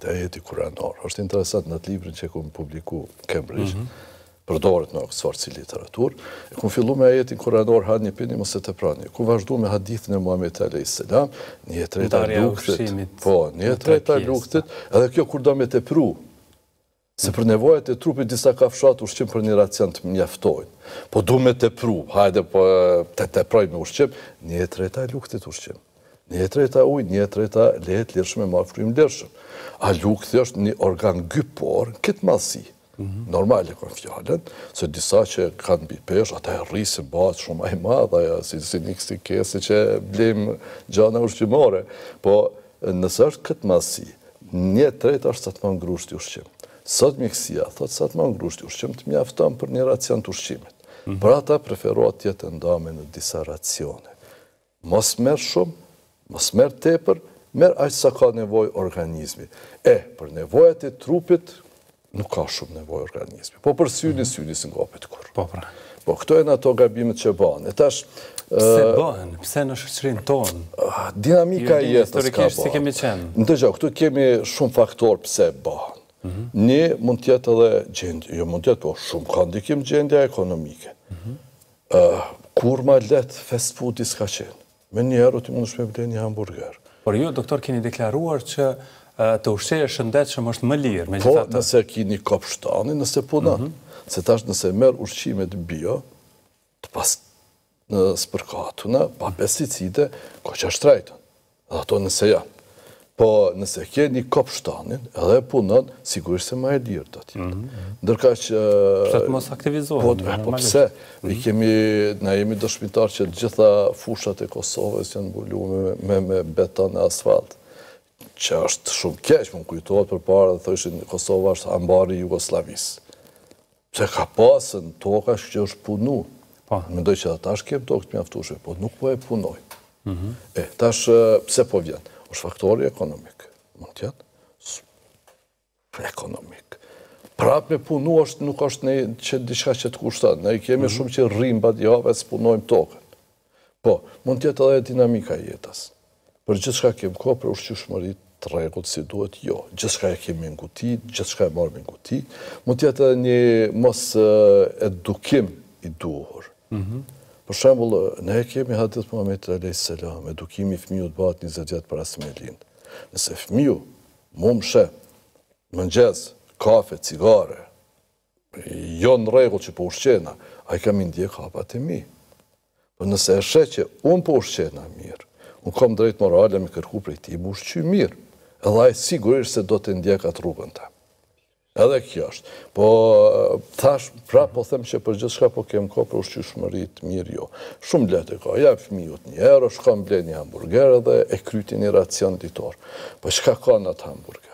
të ajeti kuranor. Është interesant në atë librin që e kom publiku Cambridge, përdoret në Oxford si literatur, e kom fillu me ajetin kuranor ha një pini mos e të prani. Ku vazhdu me hadithin e Muhamedit a.s. Një treta luktit, një treta luktit, edhe kjo kur do me të pru, se për nevojat e trupit disa ka fshat ushqim për një racion të mjaftojnë. Po du me të pru, hajde po të proj me ushqim, një treta luktit ushqim. Një treta ujë, një treta lehet lirshme ma frymë lirshëm. A lukti është një organ gypor, këtë madhësi. Normal e kënë fjallën, se disa që kanë bi pesh, ata e rrisë bëhat shumë aj madha, si një kësi kesi që blim gjana ushqimore. Po nësë është këtë madhësi, një treta është sa të më ngrushti ushqim. Sot mjekësia, thotë sa të më ngrushti ushqim, të mjafton për një racion të ushqimit. Për ata preferohet tjetë ndame në disa racione. Mos merë shumë, mos merë tepër, merë aqë sa ka nevoj organizmi. Për nevojat e trupit, nuk ka shumë nevoj organizmi. Po për syni së ngopit kur. Po këto e në ato gabimet që bëhen. Pse bëhen? Pse në shoqërinë tonë? Dinamika e jetës ka historikisht si bëhen. kemi qenë. Ndëgjë, këtu kemi shumë faktor pse bëhen. Një mund tjetë edhe gjendje, jo mund tjetë, po shumë ka ndikim gjendja ekonomike. Kur ma let fast food i s'ka qenë. Me njerë ti mund shme ble një hamburger. Por ju, doktor, keni deklaruar që të ushqeje shëndetshëm është më lirë, me Po, gjitha të. nëse kini kop shtani, nëse punon. Se tash nëse merë ushqimet bio, të pas në spërkatuna, pa pesticide, ko që është trajton. Dhe ato nëse janë. Po, nëse keni kop shtanin, edhe punon, sigurisht se ma e lirë të ti. Ndërka që... Që të mos aktivizohen. Po pse? Na jemi dëshmitar që gjitha fushat e Kosovës janë mbulu me beton e asfalt. Që është shumë keq, më kujtohet për para dhe thëshin Kosova është ambari Jugoslavisë. Pse ka pasën toka që është punu. Mendoj që ata është kemë tokë të mjaftushme, po nuk po e punoj. Tash, pse po vjen? është faktori ekonomik. Mund tjetë? Ekonomik. Prap me punu nuk është që diçka që të kushtat. Ne kemi shumë që rrim badjave së punojmë tokën. Po, mund tjetë edhe dinamika jetës. Për gjithë shka kemë ko, për ushqyshmërit të rregullt si duhet, jo. Gjithë shka e kemi nguti, gjithë shka e marrë me nguti. Mund tjetë edhe një mos edukim i duhur. Për shembull, ne kemi hadith Muhamedit a.s. edukimi i fëmijut bëhet 20 vjet para se me lind. Nëse fëmiu mumshe, mëngjes, kafe, cigare, jo në rregull që po ushqena, ai ka mi ndjek hapat e mi. Po nëse e sheh që unë po ushqena mirë, unë kam drejt morale me kërku prej tij më ushqy mirë, edhe ai sigurisht se do të ndjek atë rrugën ta. Edhe kjo është. Po, thash, pra po them që për gjithë shka po kem ko për ushqyshmërit mirë jo. Shumë letë e ka, ja fëmijut një euro, shka më ble një hamburger edhe e kryti një racion ditor. Po shka ka në atë hamburger?